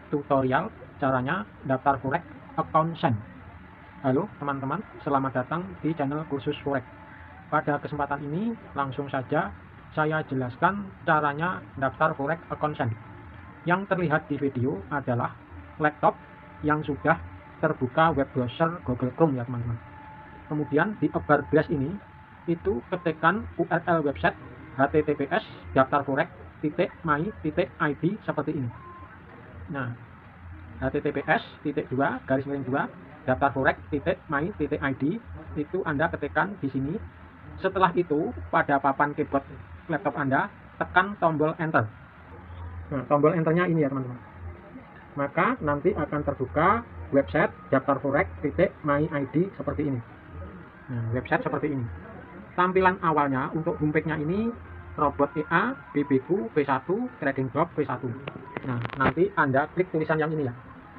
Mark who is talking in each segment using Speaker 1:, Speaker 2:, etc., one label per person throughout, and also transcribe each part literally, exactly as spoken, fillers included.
Speaker 1: tutorial caranya daftar forex account Sen. Halo teman-teman, selamat datang di channel kursus forex. Pada kesempatan ini langsung saja saya jelaskan caranya daftar forex account Sen. Yang terlihat di video adalah laptop yang sudah terbuka web browser Google Chrome ya teman-teman. Kemudian di bar brace ini itu ketikkan U R L website h t t p s daftar forex titik my titik i d seperti ini. Nah, h t t p s titik dua garis miring dua daftar forex titik my titik i d itu Anda ketikkan di sini. Setelah itu pada papan keyboard laptop Anda tekan tombol enter. Nah, tombol enternya ini ya teman-teman. Maka nanti akan terbuka website daftar forex titik my i d seperti ini. Nah, website seperti ini. Tampilan awalnya untuk homepage-nya ini robot E A, B B Q, P satu, trading drop P satu. Nah, nanti Anda klik tulisan yang ini ya.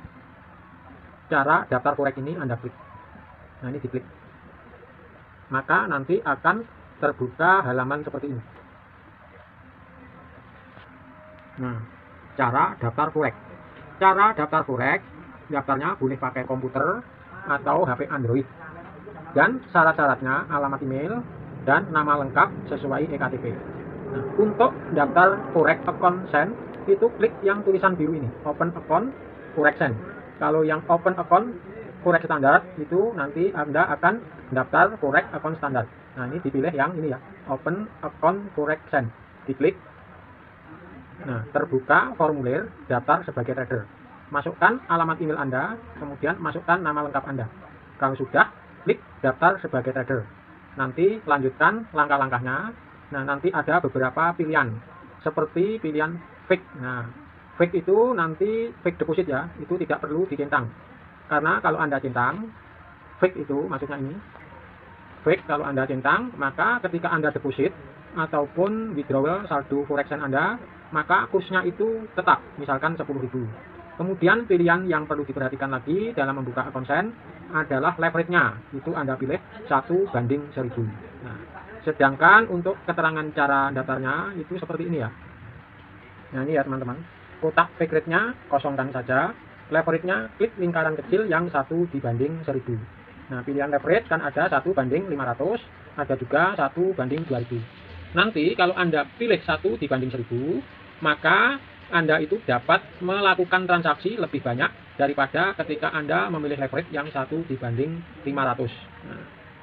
Speaker 1: Cara daftar forex ini Anda klik. Nah, ini diklik. Maka nanti akan terbuka halaman seperti ini. Nah, cara daftar forex. Cara daftar forex, daftarnya boleh pakai komputer atau H P Android. Dan syarat-syaratnya alamat email dan nama lengkap sesuai E K T P. Nah, untuk daftar forex account Sen itu klik yang tulisan biru ini, open account forex Sen. Kalau yang open account forex standar itu nanti Anda akan daftar forex account standar. Nah, ini dipilih yang ini ya, open account forex Sen. Diklik. Nah, terbuka formulir daftar sebagai trader. Masukkan alamat email Anda, kemudian masukkan nama lengkap Anda. Kalau sudah, klik daftar sebagai trader. Nanti lanjutkan langkah-langkahnya. Nah, nanti ada beberapa pilihan seperti pilihan fake. Nah, fake itu nanti fake deposit ya, itu tidak perlu dicentang. Karena kalau Anda centang, fake itu maksudnya ini. Fake kalau Anda centang, maka ketika Anda deposit ataupun withdrawal saldo forex Anda, maka kursnya itu tetap, misalkan sepuluh ribu. Kemudian pilihan yang perlu diperhatikan lagi dalam membuka akun Sen adalah leverage-nya. Itu Anda pilih satu banding seribu. Nah, sedangkan untuk keterangan cara daftarnya itu seperti ini ya. Nah, ini ya teman-teman. Kotak fake rate-nya kosongkan saja. Leverage-nya klik lingkaran kecil yang satu dibanding seribu. Nah, pilihan leverage kan ada satu banding lima ratus, ada juga satu banding dua ribu. Nanti kalau Anda pilih satu dibanding seribu, maka Anda itu dapat melakukan transaksi lebih banyak daripada ketika Anda memilih leverage yang satu dibanding lima ratus. Nah,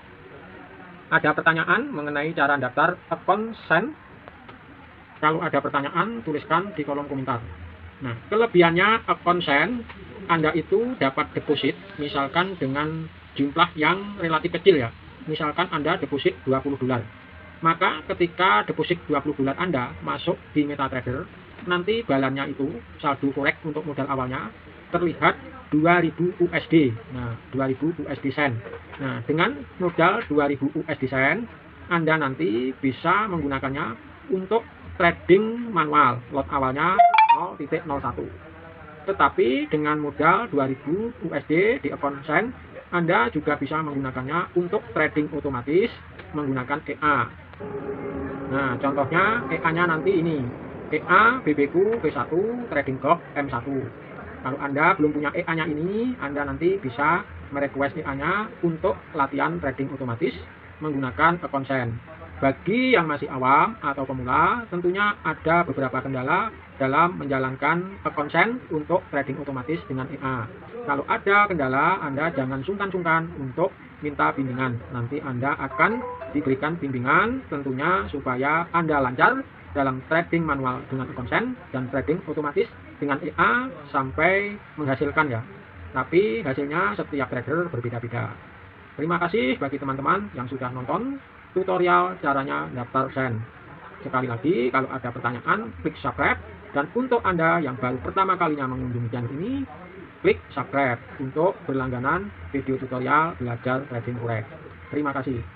Speaker 1: ada pertanyaan mengenai cara daftar akun Sen? Kalau ada pertanyaan, tuliskan di kolom komentar. Nah, kelebihannya akun Sen, Anda itu dapat deposit misalkan dengan jumlah yang relatif kecil ya. Misalkan Anda deposit dua puluh dolar. Maka ketika deposit dua puluh dolar Anda masuk di MetaTrader, nanti balannya itu saldo forex untuk modal awalnya terlihat dua ribu U S D. Nah, dua ribu U S D Sen. Nah, dengan modal dua ribu U S D Sen, Anda nanti bisa menggunakannya untuk trading manual. Lot awalnya nol titik nol satu. Tetapi dengan modal dua ribu U S D di akun Sen, Anda juga bisa menggunakannya untuk trading otomatis menggunakan E A. Nah, contohnya E A-nya nanti ini. E A, B B Q, P satu, Trading Drop, M satu. Kalau Anda belum punya E A-nya ini, Anda nanti bisa merequest E A-nya untuk latihan trading otomatis menggunakan akun Sen. Bagi yang masih awam atau pemula, tentunya ada beberapa kendala dalam menjalankan akun Sen untuk trading otomatis dengan E A. Kalau ada kendala, Anda jangan sungkan-sungkan untuk minta bimbingan. Nanti Anda akan diberikan bimbingan tentunya supaya Anda lancar dalam trading manual dengan akun Sen dan trading otomatis dengan E A sampai menghasilkan ya. Tapi hasilnya setiap trader berbeda-beda. Terima kasih bagi teman-teman yang sudah nonton tutorial caranya daftar Sen. Sekali lagi, kalau ada pertanyaan, klik subscribe. Dan untuk Anda yang baru pertama kalinya mengunjungi channel ini, klik subscribe untuk berlangganan video tutorial belajar trading forex. Terima kasih.